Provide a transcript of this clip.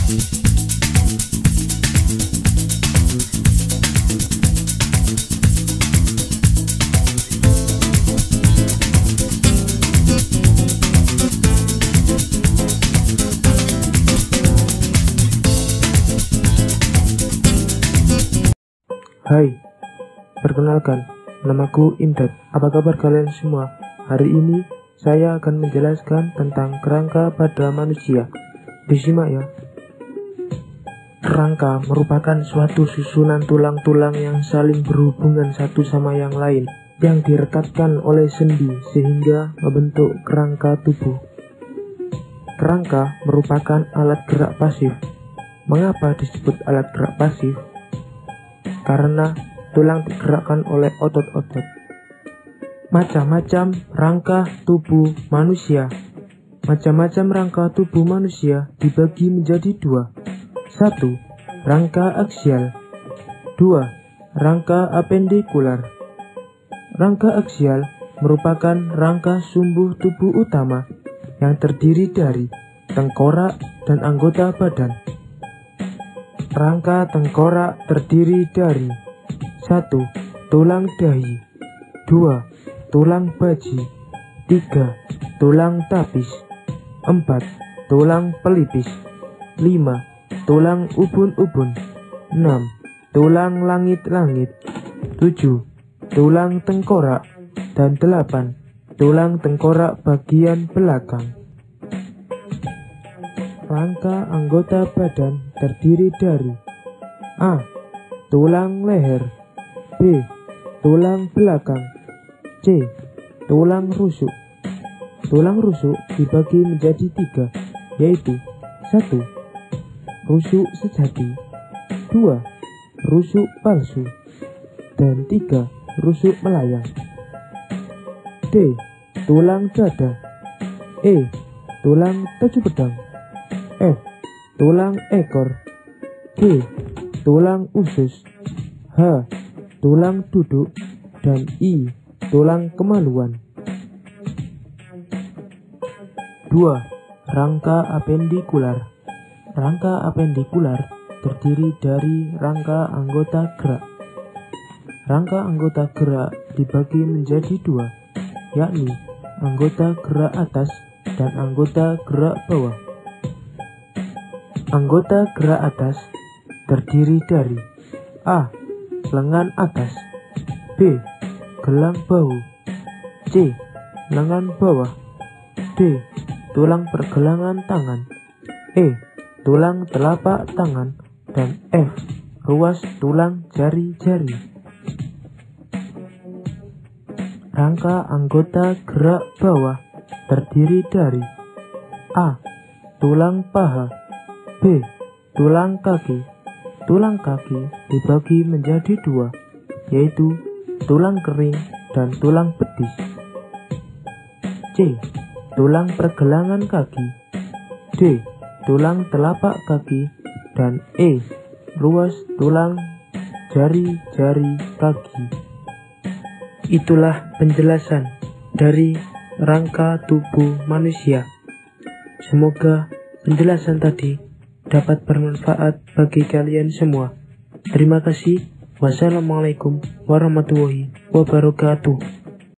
Hai, perkenalkan, namaku Imdad. Apa kabar kalian semua? Hari ini saya akan menjelaskan tentang kerangka pada manusia. Disimak ya. Kerangka merupakan suatu susunan tulang-tulang yang saling berhubungan satu sama yang lain, yang direkatkan oleh sendi sehingga membentuk kerangka tubuh. Kerangka merupakan alat gerak pasif. Mengapa disebut alat gerak pasif? Karena tulang digerakkan oleh otot-otot. Macam-macam rangka tubuh manusia. Macam-macam rangka tubuh manusia dibagi menjadi dua. 1. Rangka aksial. 2. Rangka apendikular. Rangka aksial merupakan rangka sumbu tubuh utama yang terdiri dari tengkorak dan anggota badan. Rangka tengkorak terdiri dari 1. Tulang dahi, 2. Tulang baji, 3. Tulang tapis, 4. Tulang pelipis, 5. Tulang ubun-ubun, 6. Tulang langit-langit, 7. Tulang tengkorak, dan 8. Tulang tengkorak bagian belakang. Rangka anggota badan terdiri dari A. Tulang leher, B. Tulang belakang, C. Tulang rusuk. Tulang rusuk dibagi menjadi 3, yaitu 1. Rusuk sejati, 2. Rusuk palsu, dan 3. Rusuk melayang. D. Tulang dada, E. Tulang tujuh pedang, F. Tulang ekor, G. Tulang usus, H. Tulang duduk, dan I. Tulang kemaluan. 2. Rangka apendikular. Rangka apendikular terdiri dari rangka anggota gerak. Rangka anggota gerak dibagi menjadi 2, yakni anggota gerak atas dan anggota gerak bawah. Anggota gerak atas terdiri dari A. Lengan atas, B. Gelang bahu, C. Lengan bawah, D. Tulang pergelangan tangan, E. Tulang telapak tangan, dan F. Ruas tulang jari-jari. Rangka anggota gerak bawah terdiri dari A. Tulang paha, B. Tulang kaki. Tulang kaki dibagi menjadi 2, yaitu tulang kering dan tulang betis. C. Tulang pergelangan kaki, D. Tulang telapak kaki, dan E. Ruas tulang jari-jari kaki. Itulah penjelasan dari rangka tubuh manusia. Semoga penjelasan tadi dapat bermanfaat bagi kalian semua. Terima kasih. Wassalamualaikum warahmatullahi wabarakatuh.